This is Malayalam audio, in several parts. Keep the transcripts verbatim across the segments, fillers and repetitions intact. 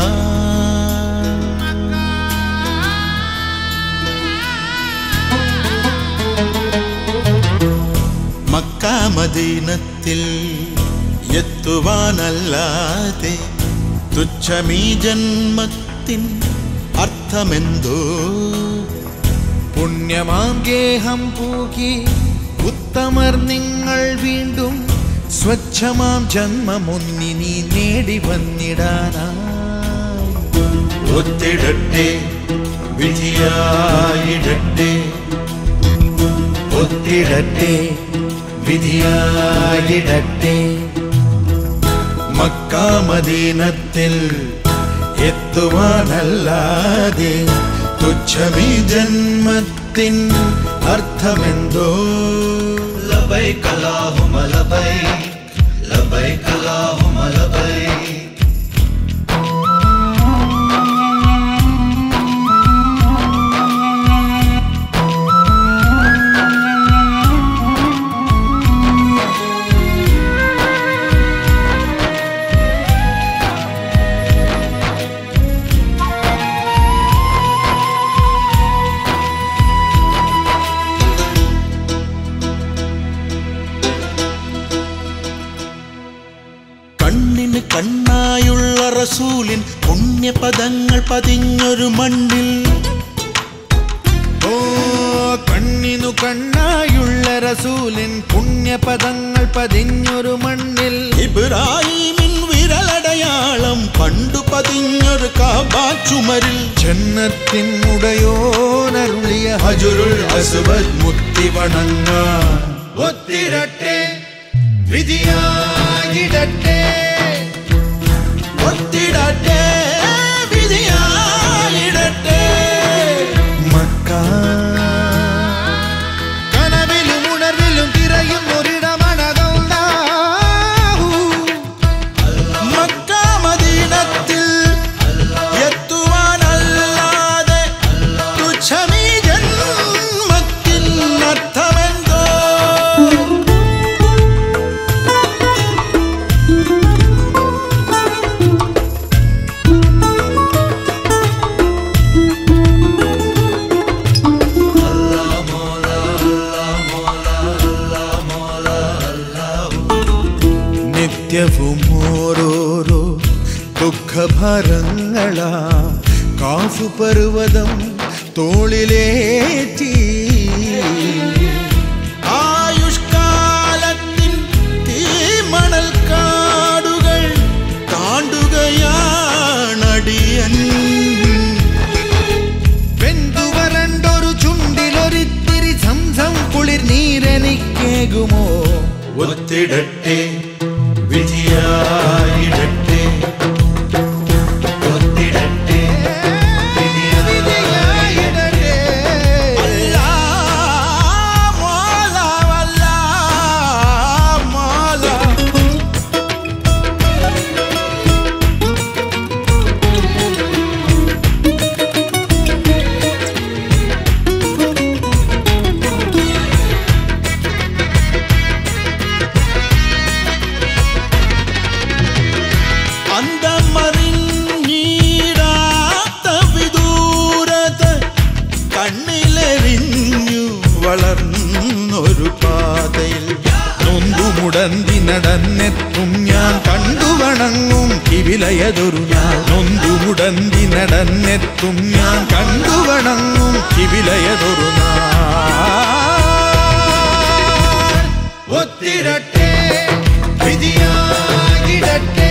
മക്ക മദീനത്തിൽ എത്തുവാനല്ലാതെ തുച്ഛമീ ജന്മത്തിൻ അർത്ഥമെന്തോ പുണ്യമാം ഗേഹം പൂകി ഉത്തമർ നിങ്ങൾ വീണ്ടും സ്വച്ഛമാം ജന്മമൊന്നിനി നേടി വന്നിടാനായി ഒത്തിടട്ടെ വിധിയായിടട്ടെ ഒത്തിടട്ടെ വിധിയായിടട്ടെ മക്ക മദീനത്തിൽ എത്തുവാനല്ലാതെ തുച്ഛമീ ജന്മത്തിൻ അർത്ഥമെന്തോ ലബൈക അല്ലാഹുമ്മ ലബൈക ലബൈക അല്ലാഹുമ്മ ലബൈക കണ്ണിന് കണ്ണായുള്ള റസൂലിൻ പുണ്യപദങ്ങൾ പതിഞ്ഞൊരു മണ്ണിൽ ഓ കണ്ണിനു കണ്ണായുള്ള റസൂലിൻ പുണ്യപദങ്ങൾ പതിഞ്ഞൊരു മണ്ണിൽ ഇബ്രാഹീമിൻ വിരലടയാളം പണ്ടു പതിഞ്ഞൊരു കഅബ ചുമരിൽ ജന്നത്തിൻ ഉടയോനരുളിയ ഹജറുൽ അസ്വദ് മുത്തി വണങ്ങാൻ ഒത്തിരട്ടെ വിധിയായിടട്ടെ ഒത്തിടട്ടെ വിധിയായിടട്ടെ മക്ക കനവിലും ഉണർവിലും തിരയും ഒരിടമണതല്ലാഹു മക്ക മദീനത്തിൽ എത്തുവാനല്ലാതെ തുച്ഛമീ ജന്മത്തിൻ അർത്ഥമെന്തോ നിത്യവും ഓരോരോ ദുഃഖഭാരങ്ങളാ കാഫു പർവ്വതം തോളിലേറ്റി ആയുഷ്കാലത്തിൻ തീമണൽ കാടുകൾ താണ്ടുകയാണടിയൻ വെന്തുവരണ്ടൊരു ചുണ്ടിലൊരിത്തിരി സംസം കുളിർ നീരെനിക്കേകുമോ ഒത്തിടട്ടെ വിധിയായിടട്ടെ ഒത്തിടട്ടെ വിധിയായിടട്ടെ. അല്ലാ മോല വല്ലാ മോല അന്തമറിഞ്ഞീടാത്ത വിദൂരത കണ്ണിലെറിഞ്ഞു വളർന്നൊരു പാതയിൽ നൊന്തുമുടന്തി നടന്നെത്തും ഞാൻ കണ്ടുവണങ്ങും കിവിലയതൊരു ഞാൻ നൊന്തുമുടന്തി നടന്നെത്തും ഞാൻ കണ്ടുവണങ്ങും കിവിലയതൊരു നാൾ ഒത്തിരട്ടെ വിധിയായിടട്ടെ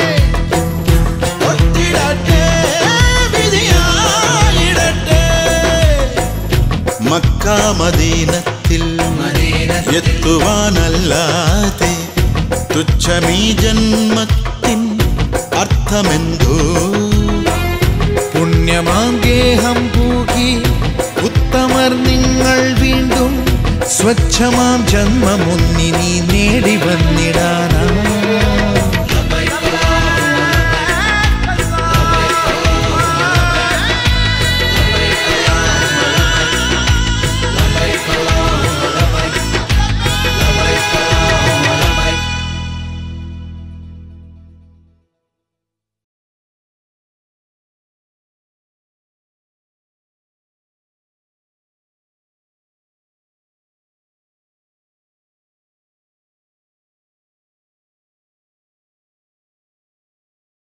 ഒത്തിടട്ടെ വിധിയായിടട്ടെ മക്ക മദീനത്തിൽ എത്തുവാനല്ലാതെ തുച്ഛമീ ജന്മത്തിൻ അർത്ഥമെന്തോ പുണ്യമാം ഗേഹം പൂകി ഉത്തമർ നിങ്ങൾ വീണ്ടും സ്വച്ഛമാം ജന്മമൊന്നിനി നേടി വന്നിടാ